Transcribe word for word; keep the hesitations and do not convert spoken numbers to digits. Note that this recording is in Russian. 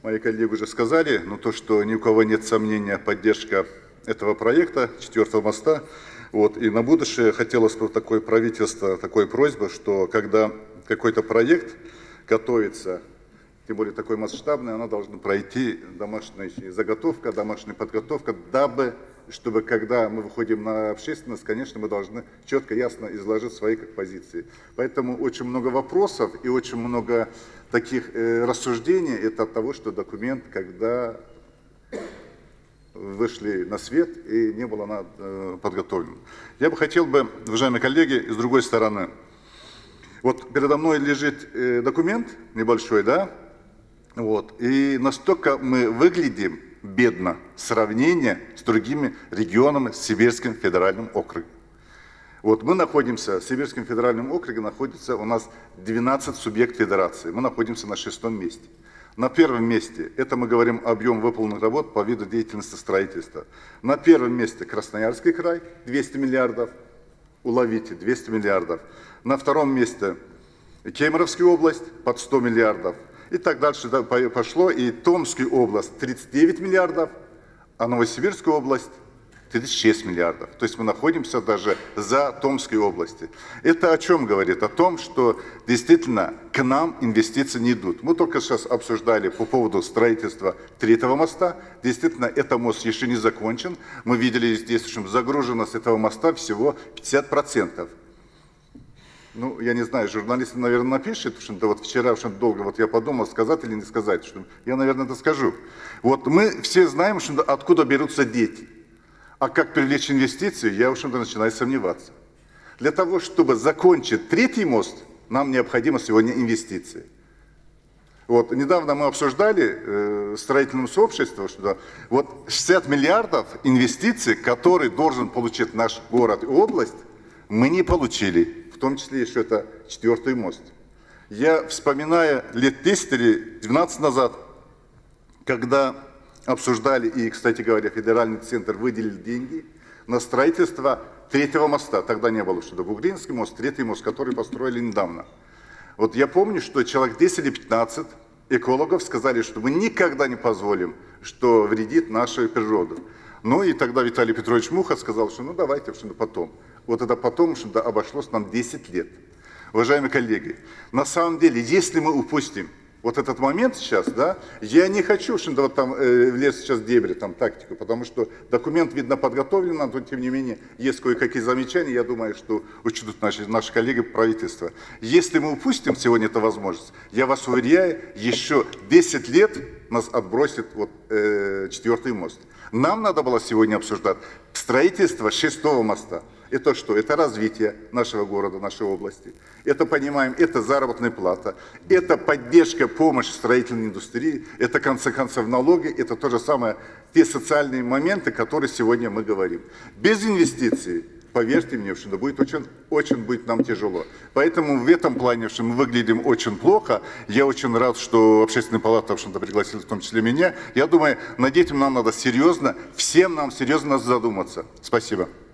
мои коллеги уже сказали, но то, что ни у кого нет сомнения, поддержка этого проекта, четвертого моста. Вот, и на будущее хотелось бы такое правительство, такой просьбы, что когда какой-то проект готовится, тем более такой масштабный, она должна пройти домашняя заготовка, домашняя подготовка, дабы, чтобы когда мы выходим на общественность, конечно, мы должны четко, ясно изложить свои как позиции. Поэтому очень много вопросов и очень много таких э, рассуждений, это от того, что документ, когда вышли на свет и не было она, э, подготовлен. Я бы хотел бы, уважаемые коллеги, с другой стороны, вот передо мной лежит э, документ небольшой, да, вот, и настолько мы выглядим бедно в сравнении с другими регионами, с Сибирским федеральным округом. Вот мы находимся, в Сибирском федеральном округе находится у нас двенадцать субъектов федерации, мы находимся на шестом месте. На первом месте, это мы говорим объем выполненных работ по виду деятельности строительства. На первом месте Красноярский край, двести миллиардов, уловите, двести миллиардов. На втором месте Кемеровская область, под сто миллиардов. И так дальше пошло, и Томская область тридцать девять миллиардов, а Новосибирская область тридцать шесть миллиардов. То есть мы находимся даже за Томской областью. Это о чем говорит? О том, что действительно к нам инвестиции не идут. Мы только сейчас обсуждали по поводу строительства третьего моста. Действительно, этот мост еще не закончен. Мы видели здесь, что загруженность этого моста всего пятьдесят процентов. Ну, я не знаю, журналисты, наверное, напишут, что вот вчера что долго вот я подумал, сказать или не сказать, что я, наверное, это скажу. Вот мы все знаем, что откуда берутся дети. А как привлечь инвестиции, я, в общем-то, начинаю сомневаться. Для того, чтобы закончить третий мост, нам необходимо сегодня инвестиции. Вот, недавно мы обсуждали э, строительным сообществом, что вот шестьдесят миллиардов инвестиций, которые должен получить наш город и область, мы не получили. В том числе еще это четвертый мост. Я вспоминаю лет десять или двенадцать назад, когда обсуждали, и, кстати говоря, федеральный центр выделил деньги на строительство третьего моста. Тогда не было, что это Бугринский мост, третий мост, который построили недавно. Вот я помню, что человек десять или пятнадцать экологов сказали, что мы никогда не позволим, что вредит нашу природу. Ну и тогда Виталий Петрович Муха сказал, что ну давайте, что потом. Вот это потом, что обошлось нам десять лет. Уважаемые коллеги, на самом деле, если мы упустим вот этот момент сейчас, да, я не хочу, что вот там э, влезть сейчас в дебри, там, тактику, потому что документ, видно, подготовлен, но тем не менее есть кое-какие замечания, я думаю, что учтут наши, наши коллеги правительства. Если мы упустим сегодня эту возможность, я вас уверяю, еще десять лет нас отбросит вот, э, четвертый мост. Нам надо было сегодня обсуждать строительство шестого моста. Это что? Это развитие нашего города, нашей области. Это, понимаем, это заработная плата, это поддержка, помощь строительной индустрии, это, в конце концов, налоги, это то же самое, те социальные моменты, которые сегодня мы говорим. Без инвестиций, поверьте мне, что будет очень, очень будет нам тяжело. Поэтому в этом плане, что мы выглядим очень плохо, я очень рад, что Общественная палата, в общем-то, пригласила в том числе меня. Я думаю, над этим нам надо серьезно, всем нам серьезно задуматься. Спасибо.